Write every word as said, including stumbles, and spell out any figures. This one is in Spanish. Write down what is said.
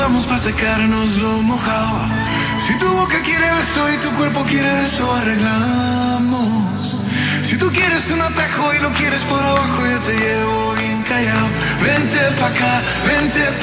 volvamos para secarnos lo mojado. Si tu boca quiere beso y tu cuerpo quiere eso, arreglamos. Si tú quieres un atajo y lo quieres por abajo, yo te llevo bien callado. Vente pa' acá, vente